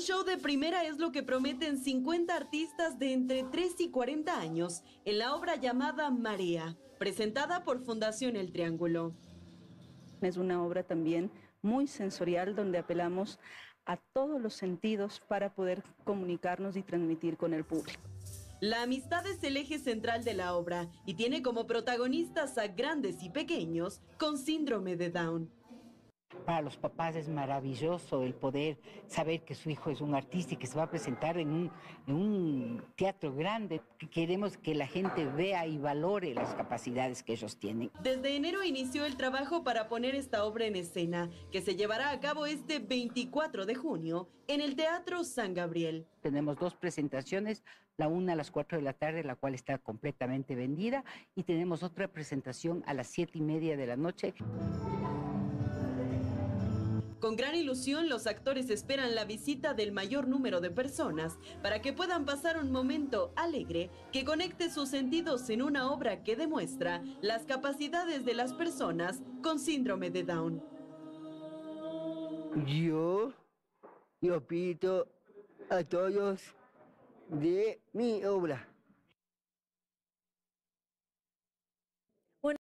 show de primera es lo que prometen 50 artistas de entre 3 y 40 años en la obra llamada Marea, presentada por Fundación El Triángulo. Es una obra también muy sensorial donde apelamos a todos los sentidos para poder comunicarnos y transmitir con el público. La amistad es el eje central de la obra y tiene como protagonistas a grandes y pequeños con síndrome de Down. Para los papás es maravilloso el poder saber que su hijo es un artista y que se va a presentar en un teatro grande. Queremos que la gente vea y valore las capacidades que ellos tienen. Desde enero inició el trabajo para poner esta obra en escena, que se llevará a cabo este 24 de junio en el Teatro San Gabriel. Tenemos 2 presentaciones, la una a las 4 de la tarde, la cual está completamente vendida, y tenemos otra presentación a las 7:30 de la noche. Con gran ilusión, los actores esperan la visita del mayor número de personas para que puedan pasar un momento alegre que conecte sus sentidos en una obra que demuestra las capacidades de las personas con síndrome de Down. Yo pido a todos de mi obra.